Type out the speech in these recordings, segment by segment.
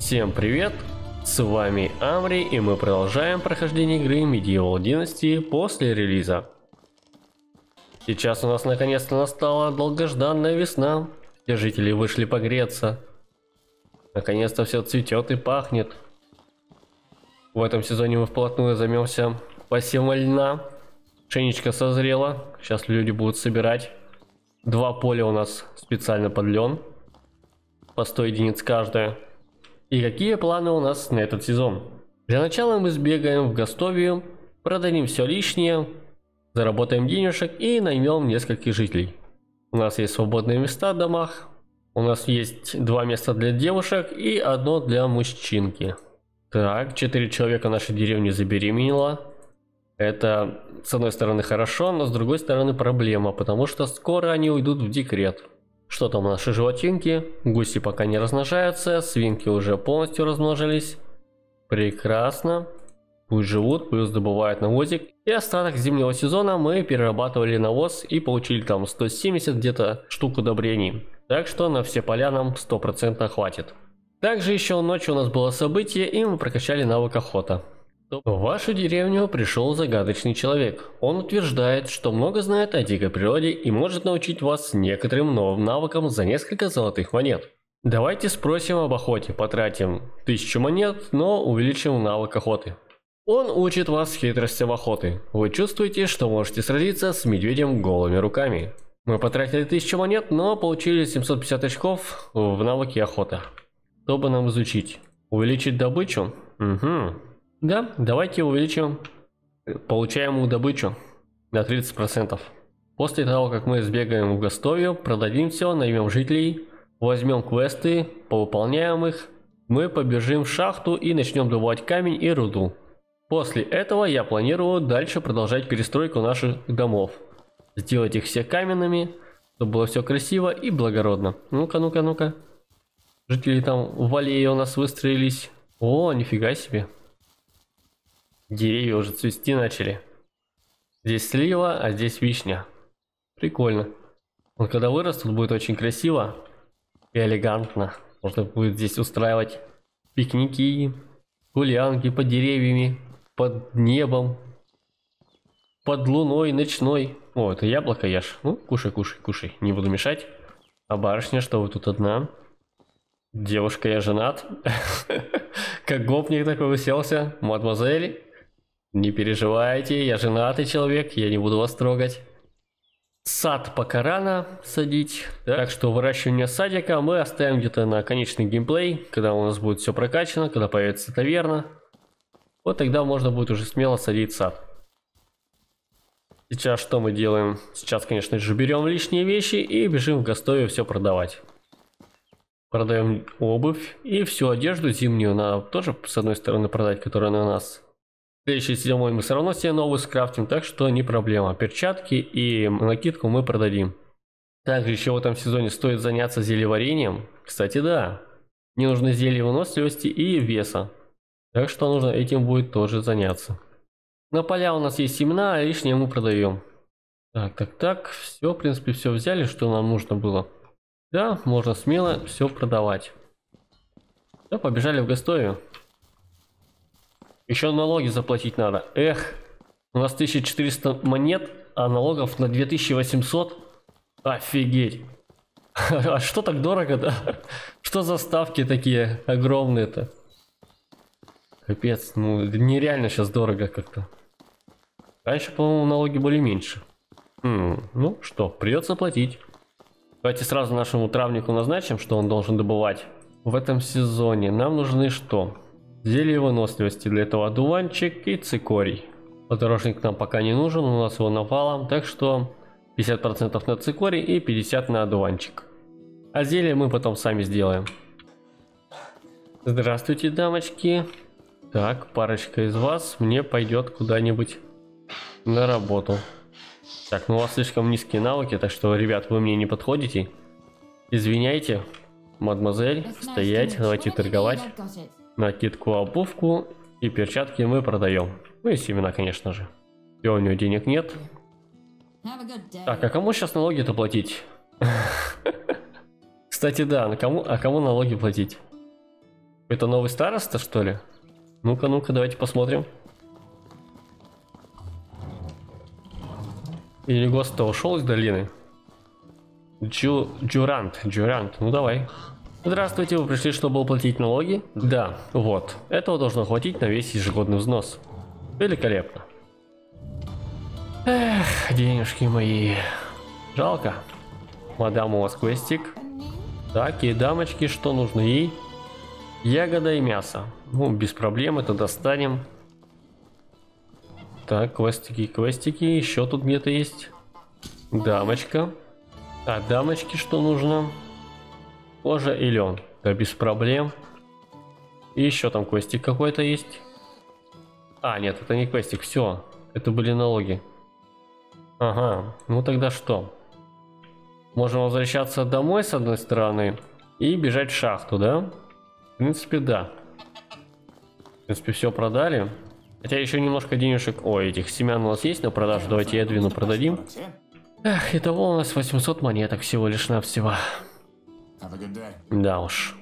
Всем привет! С вами Амри, и мы продолжаем прохождение игры Medieval Dynasty после релиза. Сейчас у нас наконец-то настала долгожданная весна. Все жители вышли погреться. Наконец-то все цветет и пахнет. В этом сезоне мы вплотную займемся посевом льна. Пшеничка созрела. Сейчас люди будут собирать. 2 поля у нас специально под лен. По 100 единиц каждое. И какие планы у нас на этот сезон? Для начала мы сбегаем в Гастовию, продадим все лишнее, заработаем денежек и наймем нескольких жителей. У нас есть свободные места в домах. У нас есть 2 места для девушек и 1 для мужчинки. Так, 4 человека нашей деревни забеременела. Это с одной стороны хорошо, но с другой стороны проблема, потому что скоро они уйдут в декрет. Что там наши животинки? Гуси пока не размножаются, свинки уже полностью размножились. Прекрасно. Пусть живут, плюс добывают навозик. И остаток зимнего сезона мы перерабатывали навоз и получили там 170 где-то штук удобрений. Так что на все поля нам 100% хватит. Также еще ночью у нас было событие, и мы прокачали навык охота. В вашу деревню пришел загадочный человек. Он утверждает, что много знает о дикой природе и может научить вас некоторым новым навыкам за несколько золотых монет. Давайте спросим об охоте, потратим 1000 монет, но увеличим навык охоты. Он учит вас хитростям охоты. Вы чувствуете, что можете сразиться с медведем голыми руками. Мы потратили 1000 монет, но получили 750 очков в навыке охота. Чтобы нам изучить? Увеличить добычу? Угу. Да, давайте увеличим получаемую добычу на 30%. После того, как мы сбегаем в Гастовию, продадим все, наймем жителей, возьмем квесты, повыполняем их, мы побежим в шахту и начнем добывать камень и руду. После этого я планирую дальше продолжать перестройку наших домов. Сделать их все каменными, чтобы было все красиво и благородно. Ну-ка, ну-ка, ну-ка. Жители там в аллее у нас выстроились. О, нифига себе. Деревья уже цвести начали. Здесь слива, а здесь вишня. Прикольно. Он когда вырастут, будет очень красиво и элегантно. Можно будет здесь устраивать пикники, гулянки под деревьями, под небом, под луной ночной. О, это яблоко ешь. Ну, кушай, кушай, кушай. Не буду мешать. А барышня, что вы тут одна? Девушка, я женат. Как гопник такой уселся. Мадемуазель. Не переживайте, я женатый человек, я не буду вас трогать. Сад пока рано садить, так что выращивание садика мы оставим где-то на конечный геймплей, когда у нас будет все прокачано, когда появится таверна. Вот тогда можно будет уже смело садить сад. Сейчас что мы делаем? Сейчас, конечно же, берем лишние вещи и бежим в Гастовию все продавать. Продаем обувь и всю одежду зимнюю надо тоже с одной стороны продать, которая на нас. Следующий зимой мы все равно себе новый скрафтим, так что не проблема. Перчатки и накидку мы продадим. Также еще в этом сезоне стоит заняться зельеварением. Кстати, да, мне нужны зелья выносливости и веса. Так что нужно этим будет тоже заняться. На поля у нас есть семена, а лишнее мы продаем. Так, все, в принципе, все взяли, что нам нужно было. Да, можно смело все продавать. Да, побежали в Гастовию. Еще налоги заплатить надо. Эх, у нас 1400 монет, а налогов на 2800. Офигеть. А что так дорого-то? Что за ставки такие огромные-то? Капец, ну нереально сейчас дорого как-то. Раньше, по-моему, налоги были меньше. Ну что, придется платить. Давайте сразу нашему травнику назначим, что он должен добывать. В этом сезоне нам нужны что? Зелье выносливости, для этого одуванчик и цикорий. Подорожник нам пока не нужен, у нас его навалом, так что 50% на цикорий и 50% на одуванчик. А зелье мы потом сами сделаем. Здравствуйте, дамочки. Так, парочка из вас мне пойдет куда-нибудь на работу. Так, ну у вас слишком низкие навыки, так что, ребят, вы мне не подходите. Извиняйте, мадемуазель, стоять, давайте торговать. Накидку, обувку и перчатки мы продаем. Ну и семена, конечно же. И у него денег нет. Так, а кому сейчас налоги-то платить? Кстати, да, кому налоги платить? Это новый староста, что ли? Ну-ка, ну-ка, давайте посмотрим. Или гость-то ушел из долины? Джурант, ну давай. Здравствуйте, вы пришли, чтобы уплатить налоги? Да, вот. Этого должно хватить на весь ежегодный взнос. Великолепно. Эх, денежки мои. Жалко. Мадам, у вас квестик. Так, и дамочки, что нужно ей? Ягода и мясо. Ну, без проблем, это достанем. Так, квестики. Еще тут где-то есть. Дамочка. А дамочке что нужно? Кожа и лен. Да, без проблем. И еще там квестик какой-то есть. А, нет, это не квестик, все. Это были налоги. Ага, ну тогда что? Можем возвращаться домой с одной стороны и бежать в шахту, да? В принципе, да. В принципе, все продали. Хотя еще немножко денежек. Ой, этих семян у нас есть на продажу. Давайте Эдвину продадим. Эх, итого у нас 800 монеток всего лишь навсего. Да уж.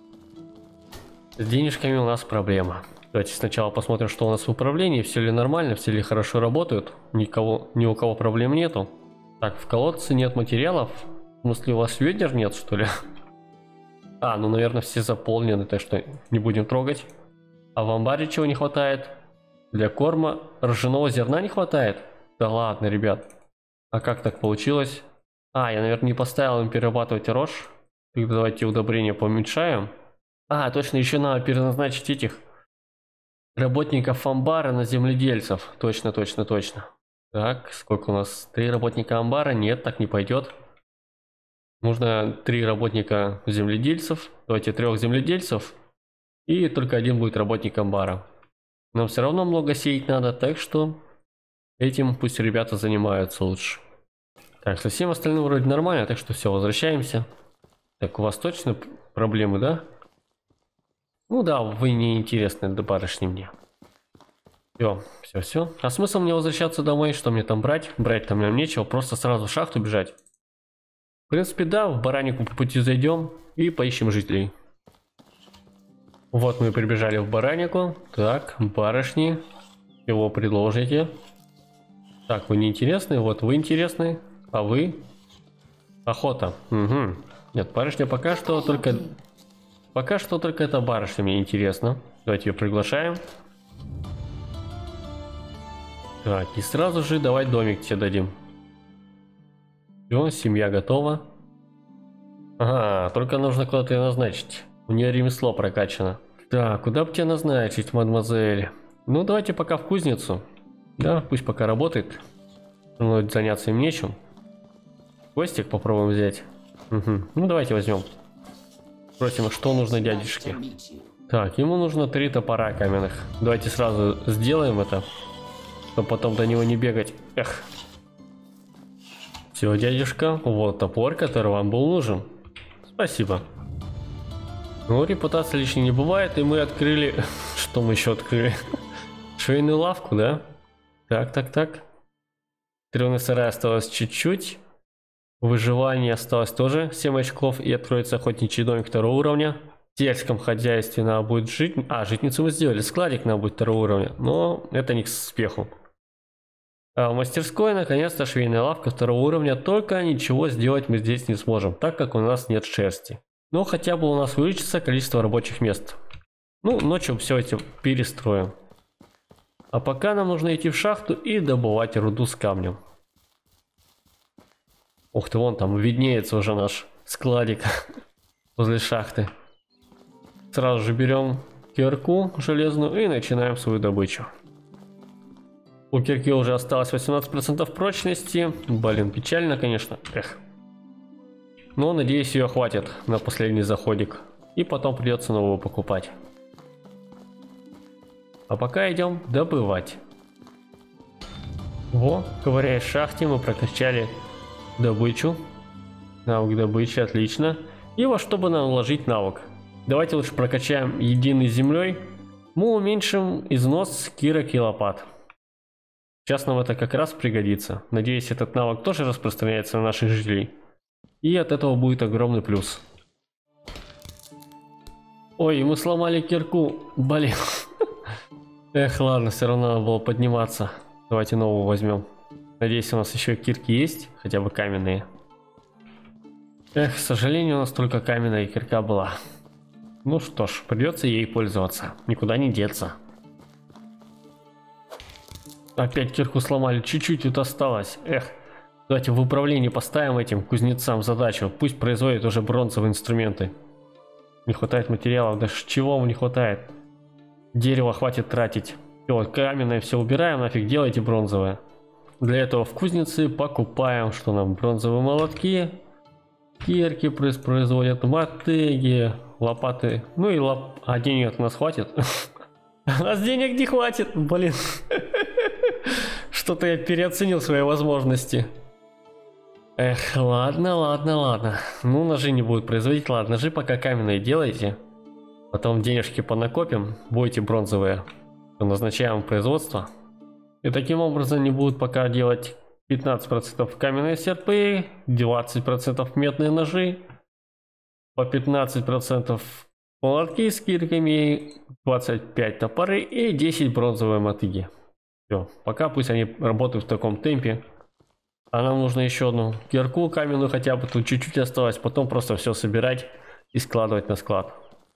С денежками у нас проблема. Давайте сначала посмотрим, что у нас в управлении. Все ли нормально, все ли хорошо работают. Ни у кого проблем нету. Так, в колодце нет материалов. В смысле, у вас ведер нет, что ли? А, ну, наверное, все заполнены, так что не будем трогать. А в амбаре чего не хватает? Для корма ржаного зерна не хватает? Да ладно, ребят. А как так получилось? А, я, наверное, не поставил им перерабатывать рожь. Тогда давайте удобрения поуменьшаем. А, точно, еще надо переназначить этих работников амбара на земледельцев. Точно. Так, сколько у нас? 3 работника амбара? Нет, так не пойдет. Нужно 3 работника земледельцев. Давайте 3 земледельцев. И только 1 будет работник амбара. Нам все равно много сеять надо, так что этим пусть ребята занимаются лучше. Так, со всем остальным вроде нормально, так что все, возвращаемся. Так, у вас точно проблемы, да? Ну да, вы не интересны, да барышни мне. Все. А смысл мне возвращаться домой? Что мне там брать? Брать там нам нечего, просто сразу в шахту бежать. В принципе, да, в баранику по пути зайдем и поищем жителей. Вот мы прибежали в баранику. Так, барышни, чего предложите? Так, вы не интересны? Вот вы интересны. А вы? Охота. Угу. Нет, барышня пока что только... Пока что только эта барышня мне интересна. Давайте ее приглашаем. Так, и сразу же давай домик тебе дадим. Все, семья готова. Ага, только нужно куда-то ее назначить. У нее ремесло прокачано. Так, куда бы тебя назначить, мадемуазель? Ну, давайте пока в кузницу. Да, пусть пока работает. Но заняться им нечем. Костик попробуем взять. Угу. Ну, давайте возьмем. Спросим, что нужно дядюшке. Так, ему нужно 3 топора каменных. Давайте сразу сделаем это, чтобы потом до него не бегать. Эх. Все, дядюшка, вот топор, который вам был нужен. Спасибо. Ну, репутация лишней не бывает, и мы открыли... Что мы еще открыли? Швейную лавку, да? Так. Трёный сарай осталось чуть-чуть. Выживание осталось тоже 7 очков, и откроется охотничий домик 2 уровня. В сельском хозяйстве надо будет жить... А, житницу мы сделали, складик надо будет 2 уровня, но это не к успеху. А в мастерской наконец-то швейная лавка 2 уровня, только ничего сделать мы здесь не сможем, так как у нас нет шерсти. Но хотя бы у нас увеличится количество рабочих мест. Ну, ночью все это перестроим. А пока нам нужно идти в шахту и добывать руду с камнем. Ух ты, вон там виднеется уже наш складик возле шахты. Сразу же берем кирку железную и начинаем свою добычу. У кирки уже осталось 18% прочности. Блин, печально, конечно. Эх. Но надеюсь, ее хватит на последний заходик. И потом придется новую покупать. А пока идем добывать. Во, ковыряясь в шахте, мы прокачали добычу. Навык добычи, отлично. И во что бы нам вложить навык? Давайте лучше прокачаем единой землей. Мы уменьшим износ кирок и лопат. Сейчас нам это как раз пригодится. Надеюсь, этот навык тоже распространяется на наших жителей. И от этого будет огромный плюс. Ой, мы сломали кирку. Блин. Эх, ладно, все равно надо было подниматься. Давайте новую возьмем. Надеюсь, у нас еще кирки есть, хотя бы каменные. Эх, к сожалению, у нас только каменная кирка была. Ну что ж, придется ей пользоваться. Никуда не деться. Опять кирку сломали, чуть-чуть тут осталось. Эх, давайте в управлении поставим этим кузнецам задачу. Пусть производят уже бронзовые инструменты. Не хватает материалов, даже чего не хватает. Дерево хватит тратить. Все, каменное все убираем, нафиг делайте бронзовое. Для этого в кузнице покупаем, что нам, бронзовые молотки, кирки производят, мотыги, лопаты. Ну и а денег у нас хватит? У нас денег не хватит, блин. Что-то я переоценил свои возможности. Эх, ладно. Ну, ножи не будут производить, ладно, ножи пока каменные делайте. Потом денежки понакопим, будете бронзовые. Назначаем производство. И таким образом они будут пока делать 15% каменные серпы, 20% медные ножи, по 15% молотки с кирками, 25 топоры и 10 бронзовые мотыги. Все, пока пусть они работают в таком темпе. А нам нужно еще одну кирку каменную хотя бы, тут чуть-чуть осталось, потом просто все собирать и складывать на склад.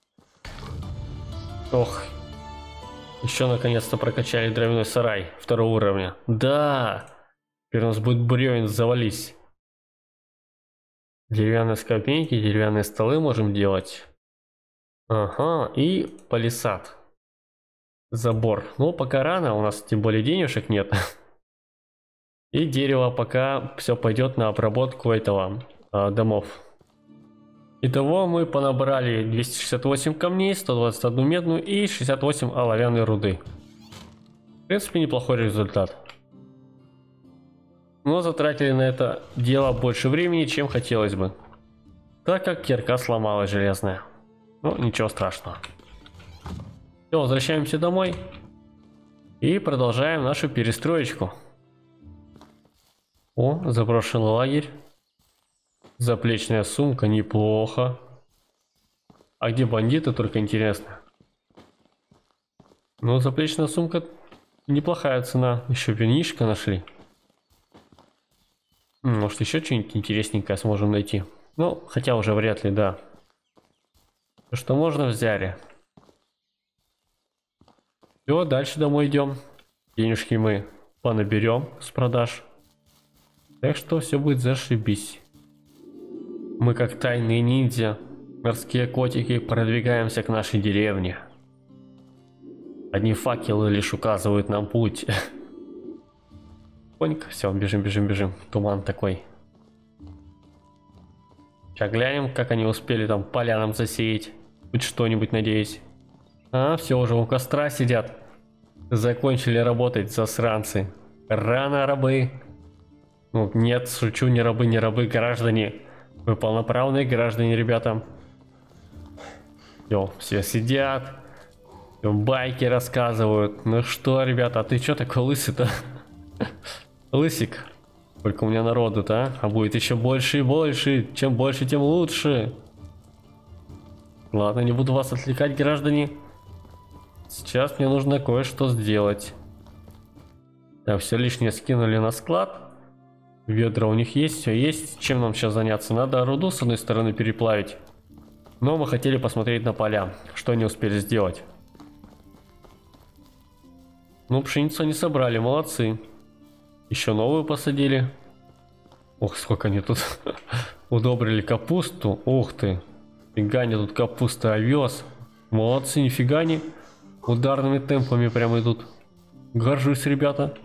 Ох, еще наконец-то прокачали дровяной сарай 2 уровня. Да, теперь у нас будет бревен завались. Деревянные скамейки, деревянные столы можем делать. Ага, и палисад. Забор. Ну, пока рано, у нас тем более денежек нет. И дерево пока все пойдет на обработку этого домов. Итого мы понабрали 268 камней, 121 медную и 68 оловянной руды. В принципе, неплохой результат. Но затратили на это дело больше времени, чем хотелось бы. Так как кирка сломалась железная. Ну, ничего страшного. Все, возвращаемся домой. И продолжаем нашу перестроечку. О, заброшенный лагерь. Заплечная сумка, неплохо. А где бандиты, только интересно. Ну, заплечная сумка, неплохая цена. Еще винишко нашли. Может, еще что-нибудь интересненькое сможем найти. Ну, хотя уже вряд ли, да. То, что можно, взяли. Все, дальше домой идем. Денежки мы понаберем с продаж. Так что все будет зашибись. Мы как тайные ниндзя, морские котики, продвигаемся к нашей деревне. Одни факелы лишь указывают нам путь. Понька, все, бежим. Туман такой. Сейчас глянем, как они успели там поля нам засеять. Хоть что-нибудь, надеюсь. А, все, уже у костра сидят. Закончили работать, засранцы. Рано, рабы. Ну, нет, шучу, не рабы, граждане. Вы полноправные граждане, ребята. Все сидят. Байки рассказывают. Ну что, ребята, а ты что такой лысый-то? Лысик. Сколько у меня народу-то, а будет еще больше и больше. Чем больше, тем лучше. Ладно, не буду вас отвлекать, граждане. Сейчас мне нужно кое-что сделать. Так, все лишнее скинули на склад. Ведра у них есть, все есть. Чем нам сейчас заняться? Надо руду с одной стороны переплавить. Но мы хотели посмотреть на поля, что они успели сделать. Ну, пшеницу они собрали, молодцы. Еще новую посадили. Ох, сколько они тут удобрили капусту. Ух ты. Нифига они тут капуста, овес. Молодцы, нифига не. Ударными темпами прямо идут. Горжусь, ребята.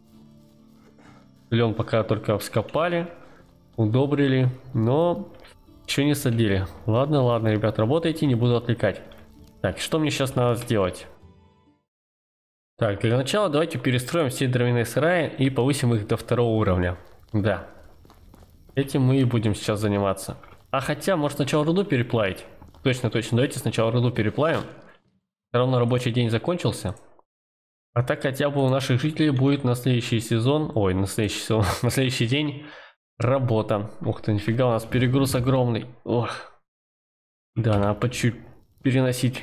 Лен пока только вскопали, удобрили, но еще не садили. Ладно, ребят, работайте, не буду отвлекать. Так, что мне сейчас надо сделать? Так, для начала давайте перестроим все дровяные сараи и повысим их до 2 уровня. Да. Этим мы и будем сейчас заниматься. А хотя, может сначала руду переплавить? Точно, давайте сначала руду переплавим. Все равно рабочий день закончился. А так хотя бы у наших жителей будет на следующий сезон, на следующий день работа. Ух ты, нифига, у нас перегруз огромный. Ох. Да, надо по чуть переносить.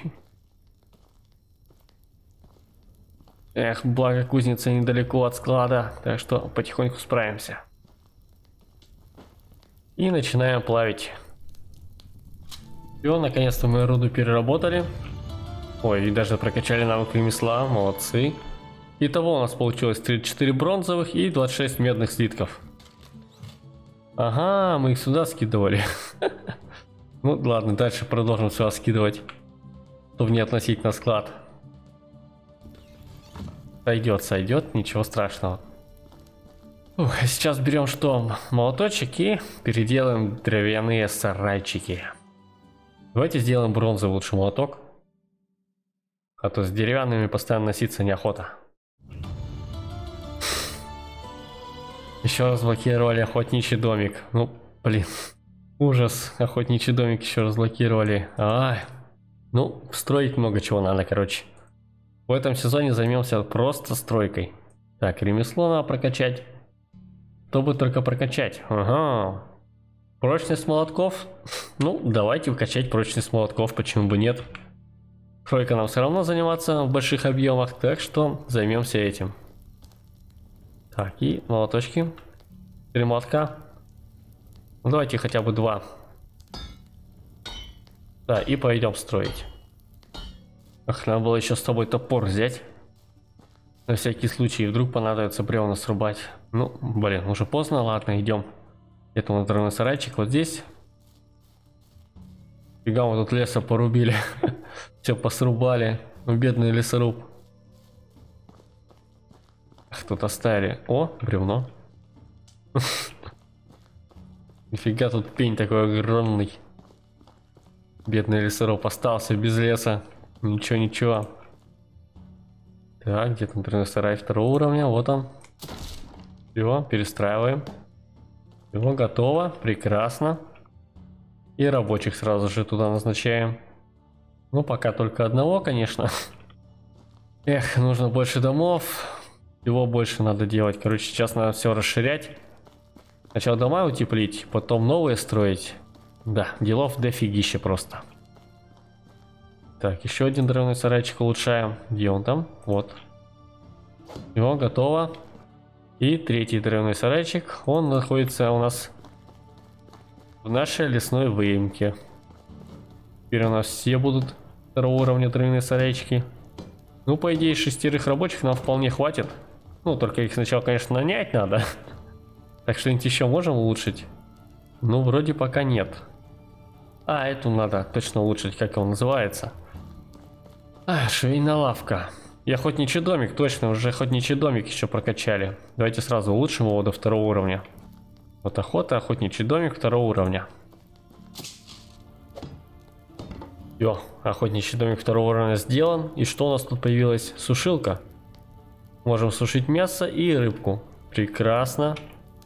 Эх, благо кузница недалеко от склада, так что потихоньку справимся. И начинаем плавить. Все, наконец-то мы руду переработали. Ой, и даже прокачали навык ремесла, молодцы. Итого у нас получилось 34 бронзовых и 26 медных слитков. Ага, мы их сюда скидывали. Ну ладно, дальше продолжим сюда скидывать, чтобы не относить на склад. Сойдет, ничего страшного. Сейчас берем что? Молоточек и переделаем деревянные сарайчики. Давайте сделаем бронзовый лучше молоток. А то с деревянными постоянно носиться неохота. Еще разблокировали охотничий домик. Ну, блин. Ужас. Охотничий домик еще разблокировали. Ну, строить много чего надо, короче. В этом сезоне займемся просто стройкой. Так, ремесло надо прокачать. Чтобы только прокачать. Ага. Прочность молотков. Ну, давайте вкачать прочность молотков, почему бы нет. Стройка нам все равно заниматься в больших объемах, так что займемся этим. Так, и молоточки. 3 молотка. Ну, давайте хотя бы 2. Да, и пойдем строить. Ах, надо было еще с тобой топор взять. На всякий случай, вдруг понадобится бревна срубать. Ну, блин, уже поздно, ладно, идем. Это у нас дровяной сарайчик вот здесь. Фига, мы тут леса порубили. Все посрубали. Ну, бедный лесоруб. Ах, тут оставили. О, бревно. Нифига, тут пень такой огромный. Бедный лесоруб остался без леса. Ничего. Так, где там дровяной сарай 2-го уровня? Вот он. Все, перестраиваем. Все, готово. Прекрасно. И рабочих сразу же туда назначаем. Ну, пока только одного, конечно. Эх, нужно больше домов. Его больше надо делать. Короче, сейчас надо все расширять. Сначала дома утеплить, потом новые строить. Да, делов дофигища просто. Так, еще один дровяной сарайчик улучшаем. Где он там? Вот. Все, готово. И 3-й дровяной сарайчик. Он находится у нас в нашей лесной выемке. Теперь у нас все будут 2-го уровня дровяные сарайчики. Ну, по идее, 6 рабочих нам вполне хватит. Ну, только их сначала, конечно, нанять надо. Так что-нибудь еще можем улучшить? Ну, вроде пока нет. Эту надо точно улучшить, как он называется. Швейная лавка. И охотничий домик, точно, уже охотничий домик еще прокачали. Давайте сразу улучшим его до 2-го уровня. Вот охота, охотничий домик 2-го уровня. Все, охотничий домик 2-го уровня сделан. И что у нас тут появилась? Сушилка. Можем сушить мясо и рыбку. Прекрасно.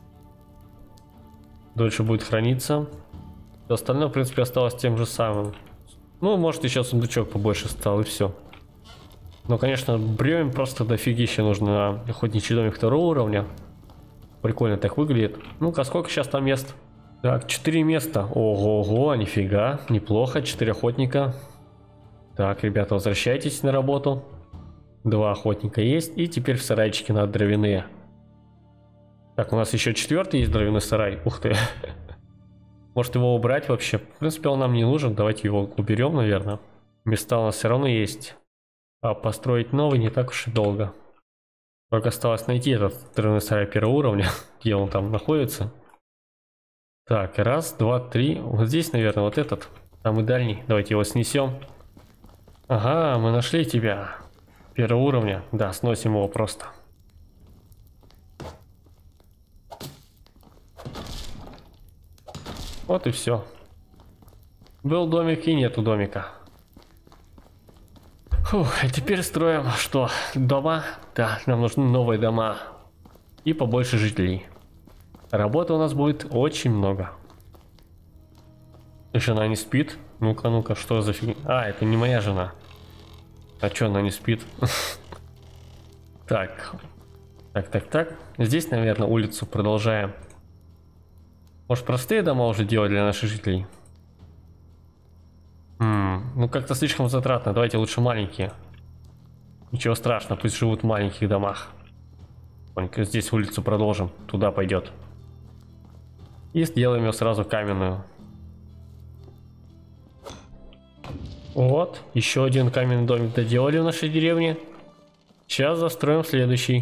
Дольше будет храниться. Все остальное, в принципе, осталось тем же самым. Ну, может, еще сундучок побольше стал, и все. Но, конечно, бревен просто дофигища нужно на охотничий домик 2-го уровня. Прикольно так выглядит. Ну-ка, сколько сейчас там мест? Так, 4 места. Ого-го, нифига. Неплохо, 4 охотника. Так, ребята, возвращайтесь на работу. 2 охотника есть. И теперь в сарайчике надо дровяные. Так, у нас еще 4-й есть дровяной сарай. Ух ты. Может его убрать вообще? В принципе, он нам не нужен. Давайте его уберем, наверное. Места у нас все равно есть. А построить новый не так уж и долго. Только осталось найти этот дровяной сарай 1-го уровня. Где он там находится. Так, 1, 2, 3. Вот здесь, наверное, вот этот. Самый дальний. Давайте его снесем. Ага, мы нашли тебя. 1-го уровня. Да, сносим его просто. Вот и все. Был домик и нету домика. Фух, а теперь строим что? Дома? Да, нам нужны новые дома. И побольше жителей. Работы у нас будет очень много. И жена не спит? Ну-ка, ну-ка, что за фигня? Это не моя жена. А чё она не спит? Так. Так. Здесь, наверное, улицу продолжаем. Может, простые дома уже делать для наших жителей? Ну как-то слишком затратно. Давайте лучше маленькие. Ничего страшного, пусть живут в маленьких домах. Здесь улицу продолжим. Туда пойдет. И сделаем ее сразу каменную. Вот. Еще один каменный домик доделали в нашей деревне. Сейчас застроим следующий.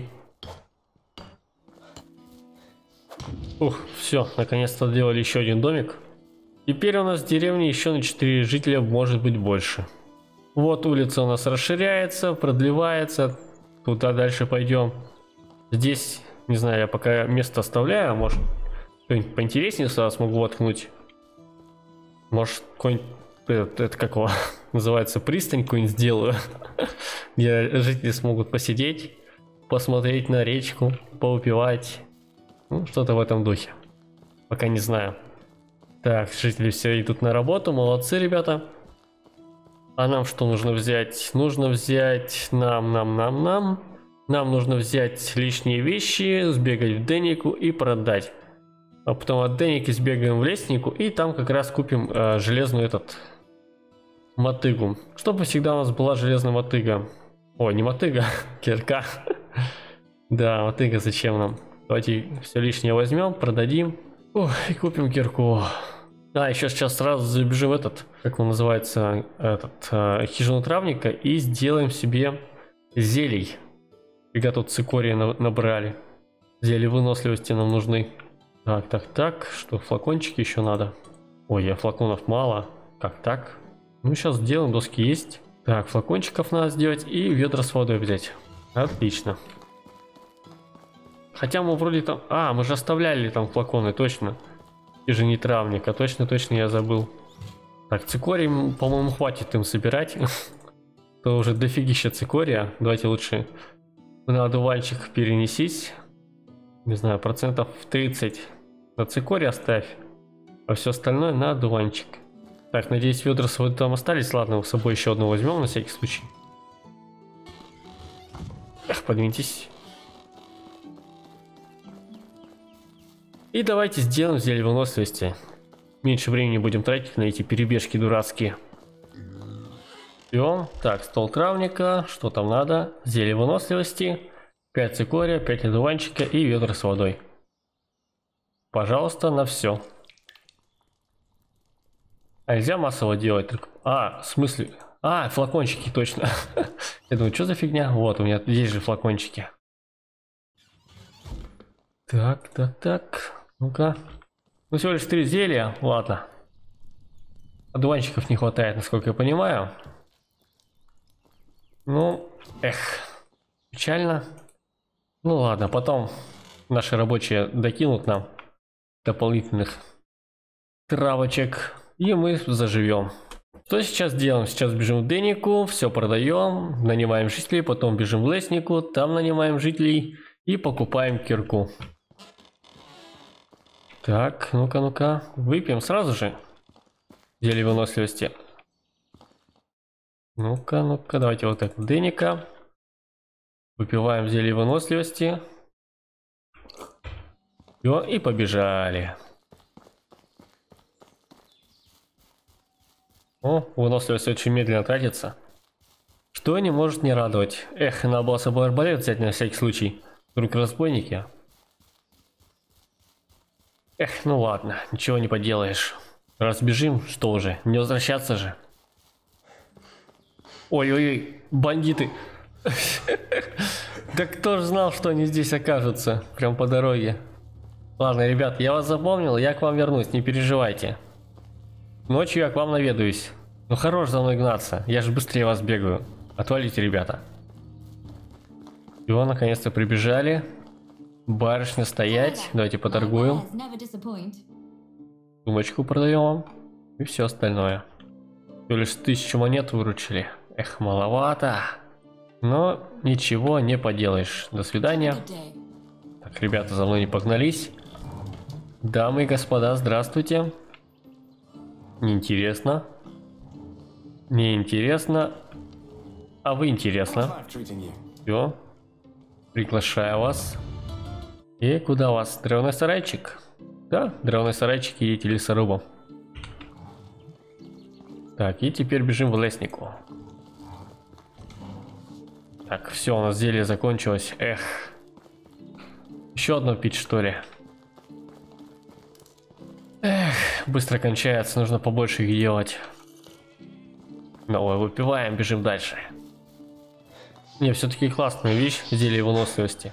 Ух, все, наконец-то сделали еще один домик. Теперь у нас в деревне еще на 4 жителя, может быть больше. Вот улица у нас расширяется, продлевается. Туда дальше пойдем. Здесь, не знаю, я пока место оставляю. Может, что-нибудь поинтереснее сюда смогу воткнуть. Может, какой-нибудь, это как его называется, пристань какую-нибудь сделаю. Где жители смогут посидеть, посмотреть на речку, поупивать. Ну, что-то в этом духе. Пока не знаю. Так, жители все идут на работу, молодцы, ребята. А нам что нужно взять? Нужно взять нам нужно взять лишние вещи, сбегать в Деннику и продать. А потом от Денники сбегаем в Леснику и там как раз купим железную мотыгу. Чтобы всегда у нас была железная мотыга. Ой, не мотыга, кирка. Да, мотыга зачем нам? Давайте все лишнее возьмем, продадим. Ох, и купим кирку. А, еще сейчас сразу забежим в этот, как он называется, хижину травника и сделаем себе зелий. Фига тут цикории набрали. Зелья выносливости нам нужны. Так, что флакончики еще надо. Ой, флаконов мало. Как так? Ну, сейчас сделаем, доски есть. Так, флакончиков надо сделать и ведра с водой взять. Отлично. Хотя мы вроде там... А, мы же оставляли там флаконы, точно. И же не травника, точно я забыл. Так, цикорий, по-моему, хватит им собирать. То уже дофигища цикория. Давайте лучше на одуванчик перенесись. Не знаю, процентов 30 на цикорий оставь. А все остальное на одуванчик. Так, надеюсь, ведра с водой там остались. Ладно, с собой еще одно возьмем на всякий случай. Эх, подвиньтесь. И давайте сделаем зелье выносливости. Меньше времени будем тратить на эти перебежки дурацкие. Все. Так, стол травника. Что там надо? Зелье выносливости. 5 цикория, 5 одуванчика и ведра с водой. Пожалуйста, на все. А нельзя массово делать? А, в смысле? А, флакончики, точно. Я думаю, что за фигня? Вот, у меня есть же флакончики. Так. Ну-ка. Ну, всего лишь 3 зелья. Ладно. Одуванчиков не хватает, насколько я понимаю. Ну, печально. Ну ладно, потом наши рабочие докинут нам дополнительных травочек. И мы заживем. Что сейчас делаем? Сейчас бежим в Деннику, все продаем, нанимаем жителей, потом бежим в Леснику, там нанимаем жителей и покупаем кирку. Так, ну-ка. Выпьем сразу же зелье выносливости. Ну-ка, давайте вот так. Денника. Выпиваем зелье выносливости. И побежали. О, выносливость очень медленно тратится. Что не может не радовать. Эх, надо было с собой арбалет взять на всякий случай. Вдруг разбойники. Эх, ну ладно, ничего не поделаешь. Разбежим, что уже, не возвращаться же. Ой-ой-ой, бандиты. Да кто ж знал, что они здесь окажутся, прям по дороге. Ладно, ребят, я вас запомнил, я к вам вернусь, не переживайте. Ночью я к вам наведаюсь. Ну хорош за мной гнаться, я же быстрее вас бегаю. Отвалите, ребята. Все, наконец-то прибежали. Барышня стоять. Давайте поторгуем. Сумочку продаем вам. И все остальное. Всего лишь 1000 монет выручили. Эх, маловато. Но ничего не поделаешь. До свидания. Так, ребята, за мной не погнались. Дамы и господа, здравствуйте. Неинтересно. Неинтересно. А вы интересно. Все. Приглашаю вас. И куда вас? Древний сарайчик? Да, древний сарайчик, идите лесорубом. Так, и теперь бежим в лестнику. Так, все, у нас зелье закончилось. Эх. Еще одно пить, что ли? Эх, быстро кончается, нужно побольше их делать. Ой, выпиваем, бежим дальше. Не, все-таки классная вещь, зелье выносливости.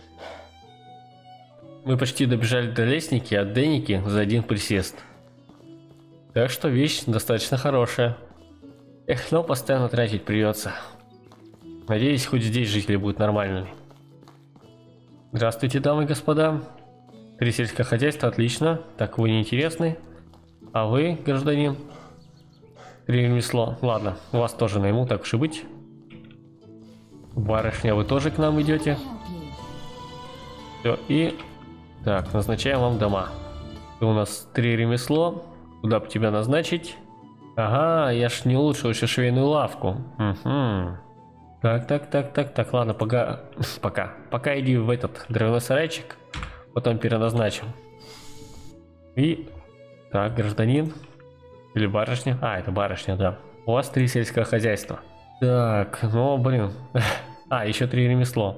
Мы почти добежали до лестники от Деники за один присест. Так что вещь достаточно хорошая. Эх, но постоянно тратить придется. Надеюсь, хоть здесь жители будут нормальными. Здравствуйте, дамы и господа. 3 сельское хозяйство, отлично. Так, вы не интересны. А вы, гражданин? 3 ремесло. Ладно, вас тоже найму, так уж и быть. Барышня, вы тоже к нам идете? Все, и... Так, назначаем вам дома. У нас 3 ремесло. Куда бы тебя назначить? Ага, я ж не улучшил еще швейную лавку. Угу. Так, ладно, пока иди в этот дровяной сарайчик, потом переназначим. И, так, гражданин, или барышня, это барышня, да. У вас 3 сельского хозяйства. Так, ну, блин, еще 3 ремесло.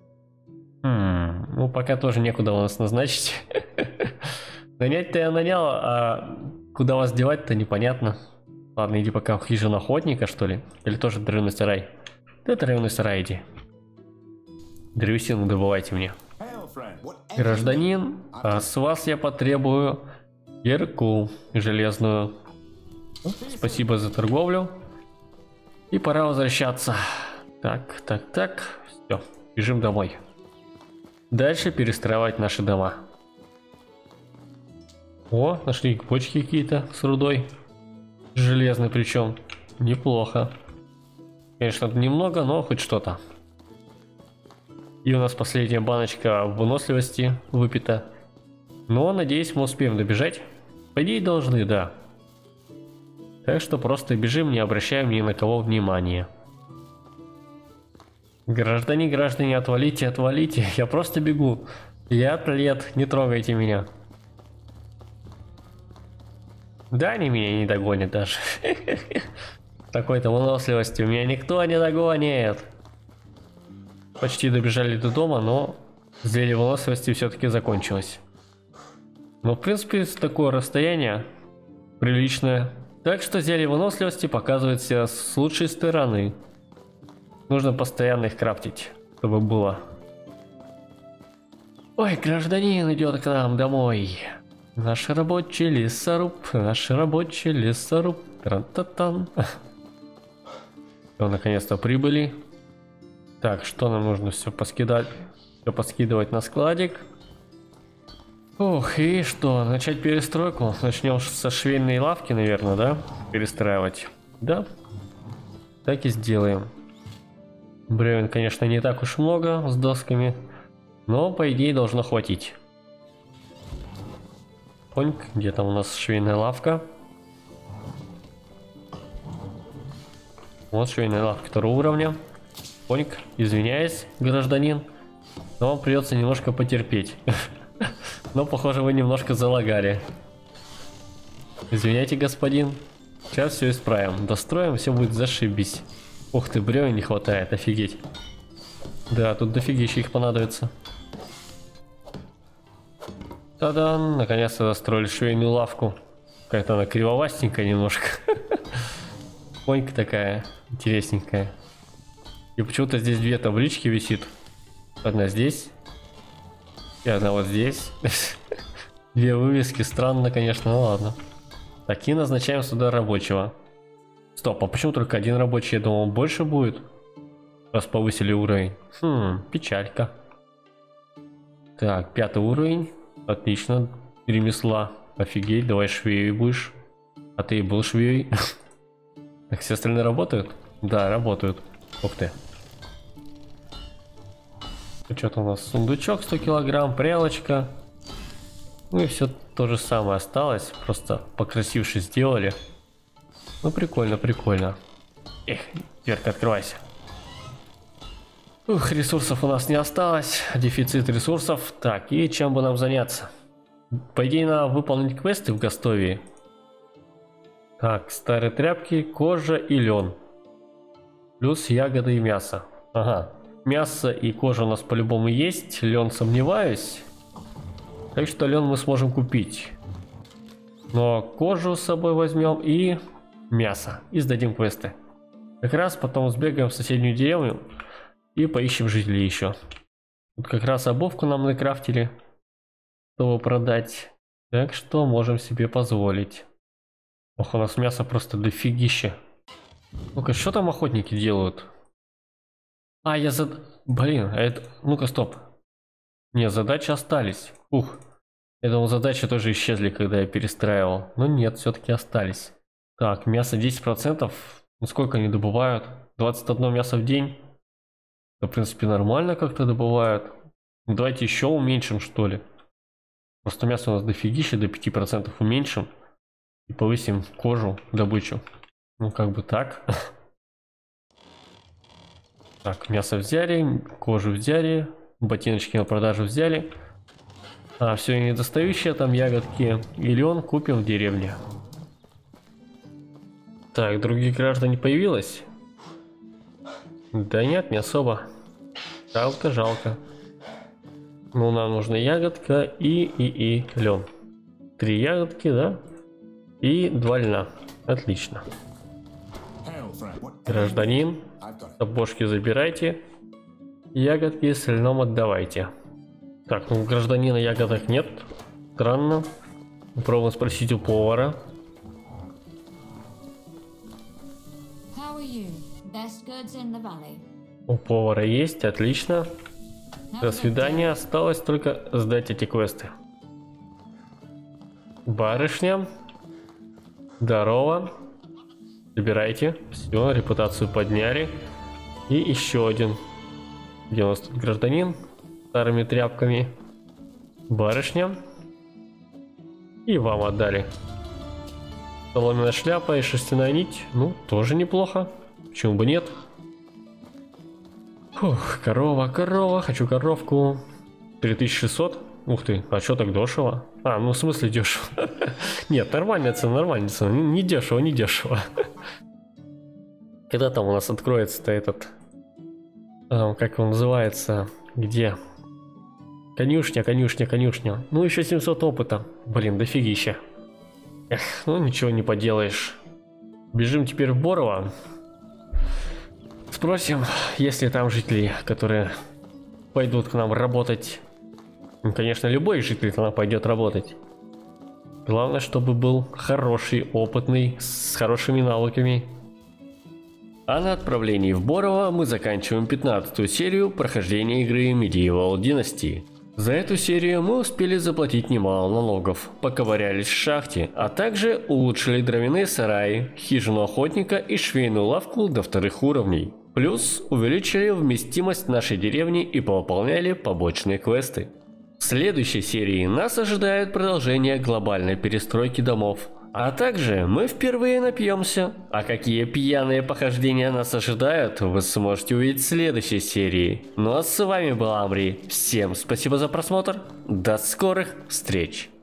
Ну, пока тоже некуда у нас назначить. Нанять-то я нанял, а куда вас девать-то непонятно. Ладно, иди пока в хижину охотника, что ли, или тоже дровяной сарай. Это районный сарай, иди. Древесину добывайте мне. Гражданин, с вас я потребую кирку железную. Спасибо за торговлю. И пора возвращаться. Так. Все, бежим домой. Дальше перестраивать наши дома. О, нашли бочки какие-то с рудой. Железной причем. Неплохо. Конечно, немного, но хоть что-то. И у нас последняя баночка выносливости выпита. Но, надеюсь, мы успеем добежать. По идее, должны, да. Так что просто бежим, не обращаем ни на кого внимания. Граждане, отвалите. Я просто бегу. Я атлет, не трогайте меня. Да, они меня не догонят даже. Такой-то выносливостью меня никто не догонит. Почти добежали до дома, но зелье выносливости все-таки закончилось. Но в принципе такое расстояние приличное. Так что зелье выносливости показывает себя с лучшей стороны. Нужно постоянно их крафтить, чтобы было. Ой, гражданин идет к нам домой. Наш рабочий лесоруб. Тран-та-тан. Все, наконец-то прибыли. Так, что нам нужно все поскидать? Все поскидывать на складик. Ух, и что, начать перестройку? Начнем со швейной лавки, наверное, да? Перестраивать. Да. Так и сделаем. Бревен, конечно, не так уж много с досками. Но, по идее, должно хватить. Поньк, где там у нас швейная лавка? Вот швейная лавка 2 уровня. Поньк, извиняюсь, гражданин, но вам придется немножко потерпеть. Но, похоже, вы немножко залагали. Извиняйте, господин. Сейчас все исправим. Достроим, все будет зашибись. Ух ты, бревен не хватает, офигеть. Да, тут дофигища их понадобится. Та-дан, наконец-то достроили швейную лавку. Какая-то она кривовастенькая немножко. Понька такая интересненькая. И почему-то здесь 2 таблички висит. Одна здесь. И одна вот здесь. 2 вывески, странно, конечно, ну ладно. Так, и назначаем сюда рабочего. Стоп, а почему только 1 рабочий? Я думал, больше будет. Раз повысили уровень. Печалька. Так, 5 уровень. Отлично. Ремесла. Офигеть, давай швеей будешь. А ты и был швеей. Так, все остальные работают? Да, работают. Ух ты. Что-то у нас сундучок 100 килограмм, прялочка. Ну и все то же самое осталось. Просто покрасивше сделали. Ну прикольно, прикольно. Эх, дверка, открывайся. Ух, ресурсов у нас не осталось. Дефицит ресурсов. Так, и чем бы нам заняться? По идее, надо выполнить квесты в Гастовии. Так, старые тряпки, кожа и лен. Плюс ягоды и мясо. Ага, мясо и кожа у нас по-любому есть, лен сомневаюсь. Так что лен мы сможем купить. Но кожу с собой возьмем и мясо. И сдадим квесты. Как раз потом сбегаем в соседнюю деревню и поищем жителей еще. Тут как раз обувку нам накрафтили, чтобы продать. Так что можем себе позволить. Ох, у нас мясо просто дофигища. Ну-ка, что там охотники делают? А, Блин, а это... Ну-ка, стоп. Не, задачи остались. Ух. Я думал, задачи тоже исчезли, когда я перестраивал. Но нет, все-таки остались. Так, мясо 10%. Ну, сколько они добывают? 21 мясо в день. Это, в принципе, нормально как-то добывают. Ну, давайте еще уменьшим, что ли. Просто мясо у нас дофигища, до 5% уменьшим. И повысим кожу, добычу. Ну, как бы так. Так, мясо взяли, кожу взяли, ботиночки на продажу взяли. А все недостающее, там ягодки и лен купим в деревне. Так, других граждан появилось? Да нет, не особо. Жалко, жалко. Ну, нам нужна ягодка и лен. 3 ягодки, да? И 2 льна. Отлично. Гражданин, сапожки забирайте. Ягодки с льном отдавайте. Так, ну у гражданина ягодок нет. Странно. Попробуем спросить у повара. У повара есть, отлично. До свидания, осталось только сдать эти квесты. Барышня. Здорово. Забирайте. Все, репутацию подняли. И еще один. Где у нас тут гражданин? Старыми тряпками. Барышня. И вам отдали. Соломенная шляпа и шерстяная нить. Ну, тоже неплохо. Почему бы нет? Фух, корова. Хочу коровку. 3600. Ух ты, а что так дешево? А, ну в смысле дешево. Нет, нормальная цена. Не дешево. Когда там у нас откроется-то этот... как он называется? Где? Конюшня. Ну еще 700 опыта. Блин, дофигища. Эх, ну ничего не поделаешь. Бежим теперь в Борово. Спросим, есть ли там жители, которые пойдут к нам работать. Ну, конечно, любой житель к нам пойдет работать. Главное, чтобы был хороший, опытный, с хорошими навыками. А на отправлении в Борово мы заканчиваем 15-ю серию прохождения игры Medieval Dynasty. За эту серию мы успели заплатить немало налогов, поковырялись в шахте, а также улучшили дровяные сараи, хижину охотника и швейную лавку до 2 уровней. Плюс увеличили вместимость нашей деревни и повыполняли побочные квесты. В следующей серии нас ожидает продолжение глобальной перестройки домов. А также мы впервые напьемся. А какие пьяные похождения нас ожидают, вы сможете увидеть в следующей серии. Ну а с вами был Амри. Всем спасибо за просмотр. До скорых встреч.